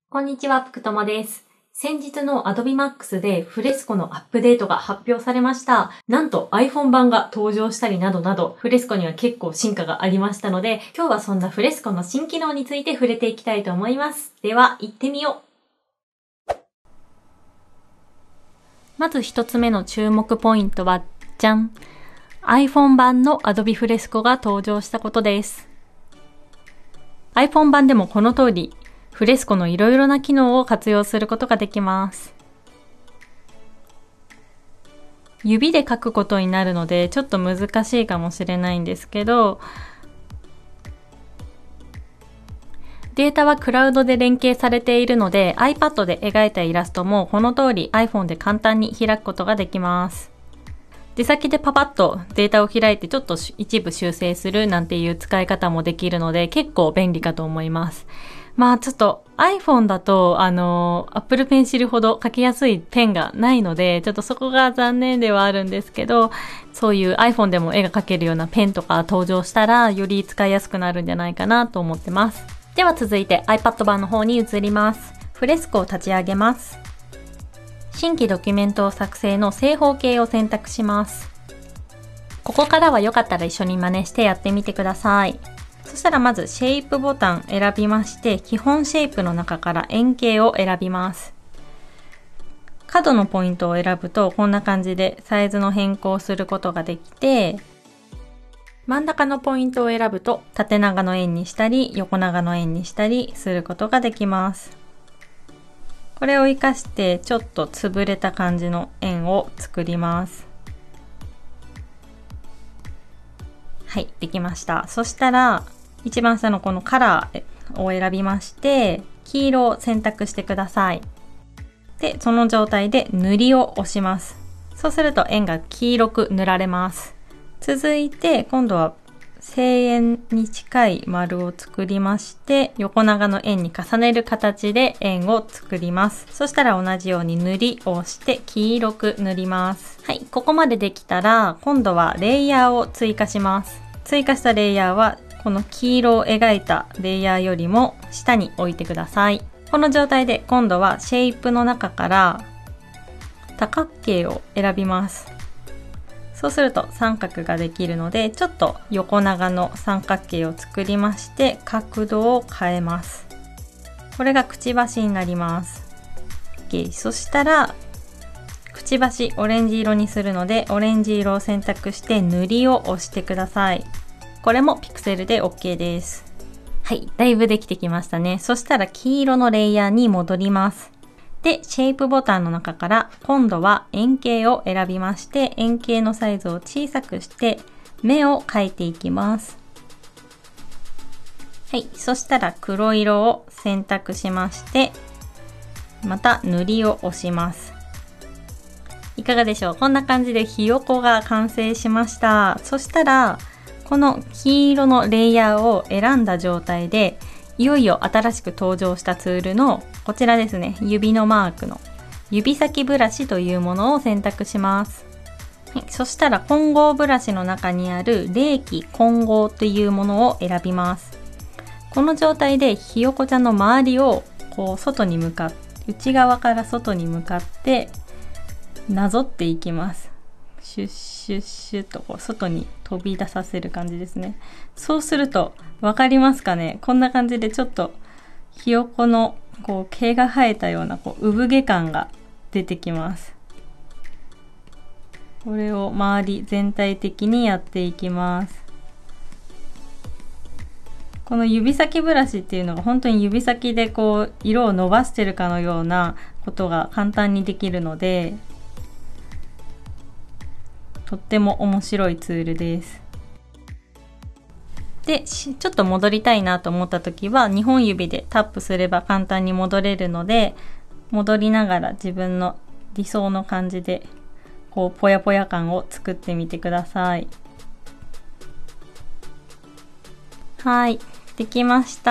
こんにちは、ぷくともです。先日の Adobe Max でフレスコのアップデートが発表されました。なんと iPhone 版が登場したりなどなど、フレスコには結構進化がありましたので、今日はそんなフレスコの新機能について触れていきたいと思います。では、行ってみよう。まず一つ目の注目ポイントは、じゃん。iPhone 版の Adobe フレスコが登場したことです。iPhone 版でもこの通り、フレスコのいろいろな機能を活用することができます。指で書くことになるのでちょっと難しいかもしれないんですけど、データはクラウドで連携されているので iPad で描いたイラストもこの通り iPhone で簡単に開くことができます。出先でパパッとデータを開いてちょっと一部修正するなんていう使い方もできるので結構便利かと思います。まあちょっと iPhone だとApple Pencil ほど書きやすいペンがないのでちょっとそこが残念ではあるんですけど、そういう iPhone でも絵が描けるようなペンとか登場したらより使いやすくなるんじゃないかなと思ってます。では続いて iPad 版の方に移ります。フレスコを立ち上げます。新規ドキュメントを作成の正方形を選択します。ここからはよかったら一緒に真似してやってみてください。そしたらまずシェイプボタン選びまして、基本シェイプの中から円形を選びます。角のポイントを選ぶとこんな感じでサイズの変更をすることができて、真ん中のポイントを選ぶと縦長の円にしたり横長の円にしたりすることができます。これを活かしてちょっと潰れた感じの円を作ります。はい、できました。そしたら一番下のこのカラーを選びまして、黄色を選択してください。で、その状態で塗りを押します。そうすると円が黄色く塗られます。続いて今度は正円に近い丸を作りまして、横長の円に重ねる形で円を作ります。そしたら同じように塗りを押して黄色く塗ります。はい、ここまでできたら今度はレイヤーを追加します。追加したレイヤーはこの黄色を描いたレイヤーよりも下に置いてください。この状態で今度はシェイプの中から多角形を選びます。そうすると三角ができるので、ちょっと横長の三角形を作りまして角度を変えます。これがくちばしになります。OK、そしたらくちばしオレンジ色にするのでオレンジ色を選択して塗りを押してください。これもピクセルで OK です。はい、だいぶできてきましたね。そしたら黄色のレイヤーに戻ります。で、シェイプボタンの中から今度は円形を選びまして、円形のサイズを小さくして目を描いていきます。はい、そしたら黒色を選択しまして、また塗りを押します。いかがでしょう？こんな感じでひよこが完成しました。そしたらこの黄色のレイヤーを選んだ状態で、いよいよ新しく登場したツールのこちらですね、指のマークの指先ブラシというものを選択します。はい、そしたら混合ブラシの中にある冷気混合というものを選びます。この状態でひよこちゃんの周りをこう外に向かって、内側から外に向かってなぞっていきます。シュッシュッシュッとこう外に飛び出させる感じですね。そうするとわかりますかね？こんな感じでちょっとひよこのこう毛が生えたようなこう産毛感が出てきます。これを周り全体的にやっていきます。この指先ブラシっていうのが本当に指先でこう色を伸ばしてるかのようなことが簡単にできるので、とっても面白いツールです。で、ちょっと戻りたいなと思った時は2本指でタップすれば簡単に戻れるので、戻りながら自分の理想の感じでこうぽやぽや感を作ってみてください。はい、できました。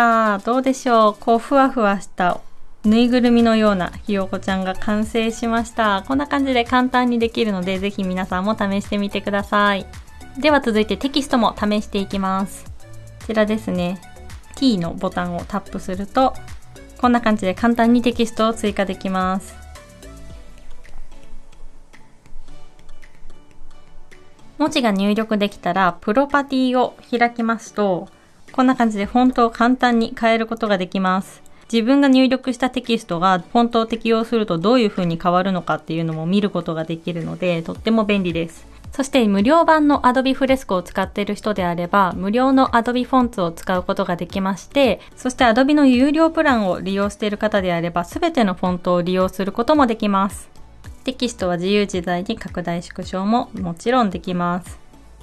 どうでしょう？こうふわふわしたぬいぐるみのようなひよこちゃんが完成しました。こんな感じで簡単にできるので、ぜひ皆さんも試してみてください。では続いてテキストも試していきます。こちらですね。T のボタンをタップするとこんな感じで簡単にテキストを追加できます。文字が入力できたら、プロパティを開きますと、こんな感じでフォントを簡単に変えることができます。自分が入力したテキストがフォントを適用するとどういう風に変わるのかっていうのも見ることができるので、とっても便利です。そして無料版の Adobe Fresco を使っている人であれば、無料の Adobe Fonts を使うことができまして、そして Adobe の有料プランを利用している方であれば、すべてのフォントを利用することもできます。テキストは自由自在に拡大縮小ももちろんできます。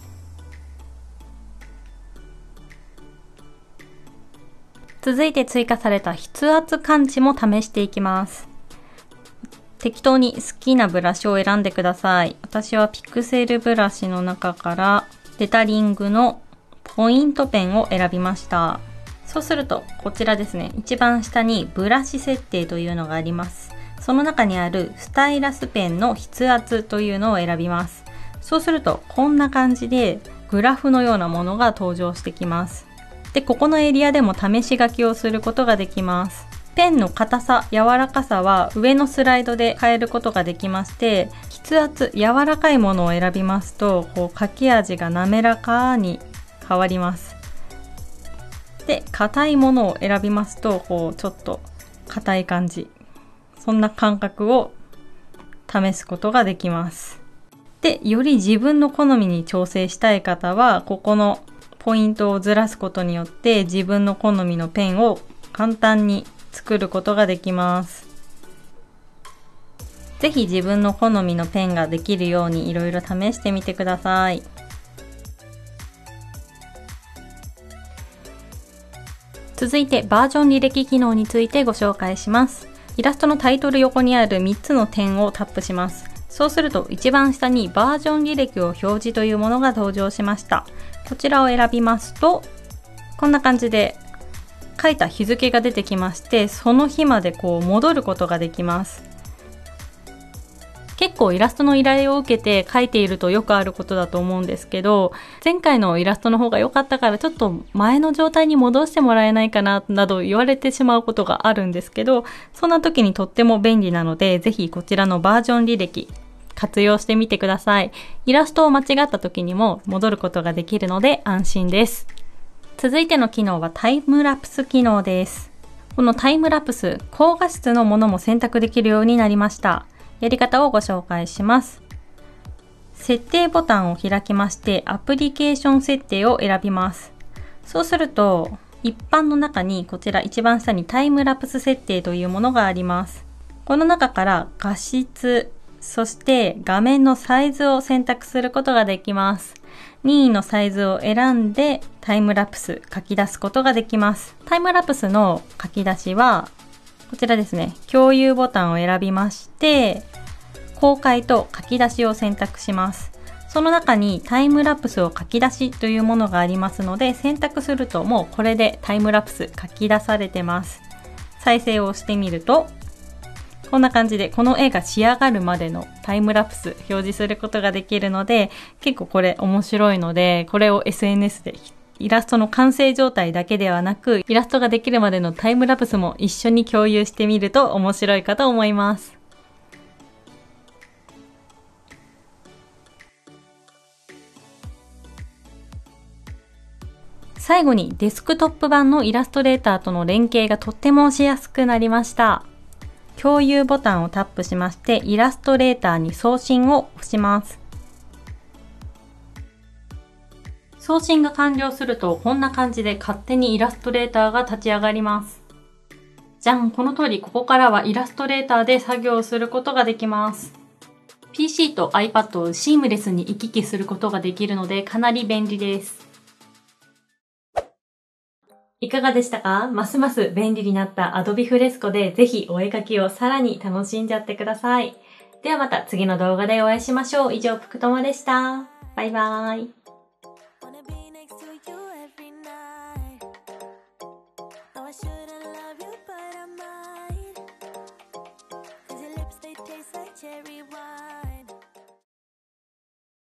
続いて追加された筆圧感知も試していきます。適当に好きなブラシを選んでください。私はピクセルブラシの中からレタリングのポイントペンを選びました。そうするとこちらですね、一番下にブラシ設定というのがあります。その中にあるスタイラスペンの筆圧というのを選びます。そうするとこんな感じでグラフのようなものが登場してきます。で、ここのエリアでも試し書きをすることができます。ペンの硬さ、柔らかさは上のスライドで変えることができまして、筆圧、柔らかいものを選びますと、書き味が滑らかに変わります。で、硬いものを選びますと、ちょっと硬い感じ。そんな感覚を試すことができます。で、より自分の好みに調整したい方は、ここのポイントをずらすことによって自分の好みのペンを簡単に作ることができます。ぜひ自分の好みのペンができるようにいろいろ試してみてください。続いてバージョン履歴機能についてご紹介します。イラストのタイトル横にある3つの点をタップします。そうすると一番下にバージョン履歴を表示というものが登場しました。こちらを選びますと、こんな感じで書いた日付が出てきまして、その日まで戻ることができます。結構イラストの依頼を受けて書いているとよくあることだと思うんですけど、前回のイラストの方が良かったからちょっと前の状態に戻してもらえないかななど言われてしまうことがあるんですけど、そんな時にとっても便利なので、ぜひこちらのバージョン履歴活用してみてください。イラストを間違った時にも戻ることができるので安心です。続いての機能はタイムラプス機能です。このタイムラプス、高画質のものも選択できるようになりました。やり方をご紹介します。設定ボタンを開きまして、アプリケーション設定を選びます。そうすると、一般の中にこちら一番下にタイムラプス設定というものがあります。この中から画質、そして画面のサイズを選択することができます。任意のサイズを選んでタイムラプス書き出すことができます。タイムラプスの書き出しはこちらですね。共有ボタンを選びまして、公開と書き出しを選択します。その中にタイムラプスを書き出しというものがありますので、選択するともうこれでタイムラプス書き出されてます。再生をしてみると、こんな感じでこの絵が仕上がるまでのタイムラプス表示することができるので、結構これ面白いので、これを SNS でイラストの完成状態だけではなく、イラストができるまでのタイムラプスも一緒に共有してみると面白いかと思います。最後にデスクトップ版のイラストレーターとの連携がとってもしやすくなりました。共有ボタンをタップしまして、イラストレーターに送信を押します。送信が完了すると、こんな感じで勝手にイラストレーターが立ち上がります。じゃん、この通りここからはイラストレーターで作業することができます。PC と iPad をシームレスに行き来することができるので、かなり便利です。いかがでしたか？ますます便利になった Adobe Fresco でぜひお絵描きをさらに楽しんじゃってください。ではまた次の動画でお会いしましょう。以上、ぷくともでした。バイバーイ。